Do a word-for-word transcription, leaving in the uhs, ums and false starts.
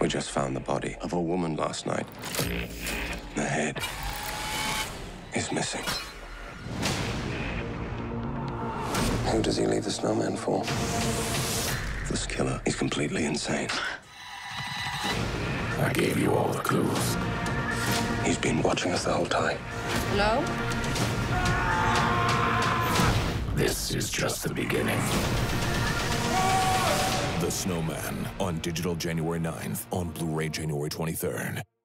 We just found the body of a woman last night. The head is missing. Who does he leave the snowman for? This killer is completely insane. I gave you all the clues. He's been watching us the whole time. Hello? This is just the beginning. The Snowman, on digital January ninth, on Blu-ray January twenty-third.